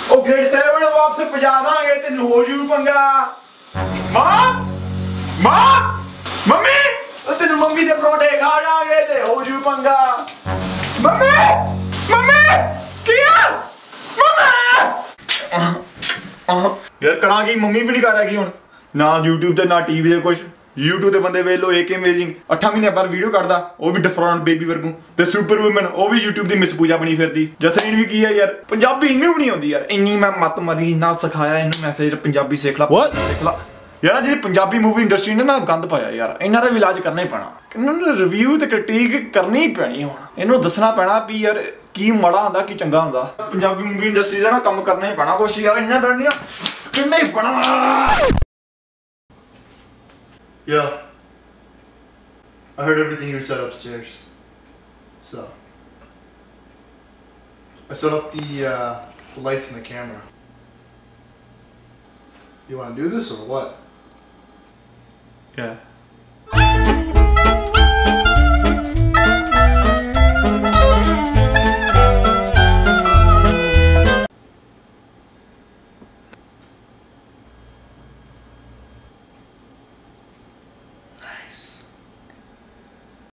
ਉਹ ਗ੍ਰੇਡ 7 ਵਾਪਸ ਪਹੁੰਚਾ ਦਾਂਗੇ ਤੈਨੂੰ ਹੋ ਜੂ ਪੰਗਾ। ਮਾਂ ਮੰਮੀ ਉਹ ਤੈਨੂੰ ਮੰਮੀ ਦੇ ਪਰੌਂਠੇ ਖਾ ਜਾਾਂਗੇ ਤੇ ਹੋ ਜੂ ਪੰਗਾ। ਮੰਮੀ ਕੀ ਆ ਮੰਮੀ ਯਾਰ ਕਰਾਂਗੀ ਮੰਮੀ ਵੀ ਨਹੀਂ ਕਰ ਰਹੀ ਹੁਣ ਨਾ YouTube ਤੇ ਨਾ TV ਤੇ ਕੁਝ। YouTube ਤੇ ਬੰਦੇ ਵੇਖ ਲੋ AK ਅਮੇਜ਼ਿੰਗ 8 ਮਹੀਨੇ ਬਾਅਦ ਵੀਡੀਓ ਕੱਢਦਾ ਉਹ ਵੀ ਡਿਫਰੈਂਟ ਬੇਬੀ ਵਰਗੂ ਤੇ ਸੁਪਰ ਵੂਮਨ ਉਹ ਵੀ YouTube ਦੀ ਮਿਸ ਪੂਜਾ ਬਣੀ ਫਿਰਦੀ। ਜਸਰੀਨ ਵੀ ਕੀ ਆ ਯਾਰ ਪੰਜਾਬੀ ਇਹਨੂੰ ਵੀ ਨਹੀਂ ਆਉਂਦੀ ਯਾਰ ਇੰਨੀ ਮੈਂ ਮਤ ਮਦੀ ਨਾ ਸਿਖਾਇਆ ਇਹਨੂੰ ਮੈਂ ਕਿਹਾ ਪੰਜਾਬੀ ਸਿੱਖ ਲਾ ਯਾਰ ਜਿਹੜੀ ਪੰਜਾਬੀ ਮੂਵੀ ਇੰਡਸਟਰੀ ਨੇ ਨਾ ਗੰਦ ਪਾਇਆ ਯਾਰ ਇਹਨਾਂ ਦਾ ਵੀ ਇਲਾਜ ਕਰਨਾ ਹੀ ਪੈਣਾ। ਇਹਨਾਂ ਨੂੰ ਰਿਵਿਊ ਤੇ ਕ੍ਰਿਟਿਕ ਕਰਨੀ ਹੀ ਪੈਣੀ ਹੁਣ ਇਹਨੂੰ ਦੱਸਣਾ ਪੈਣਾ ਵੀ ਯਾਰ ਕੀ ਮਾੜਾ ਹੁੰਦਾ ਕੀ ਚੰਗਾ ਹੁੰਦਾ। ਪੰਜਾਬੀ ਮੂਵੀ ਇੰਡਸਟਰੀ ਦਾ ਨਾ ਕੰਮ ਕਰਨਾ ਹੀ ਪੈਣਾ ਕੁਛ ਯਾਰ ਇਹਨਾਂ ਦਾ ਨਹੀਂ ਕਿੰਨਾ ਹੀ ਪੈਣਾ। Yeah, I heard everything you said upstairs. So, I set up the lights and the camera. You want to do this or what? Yeah.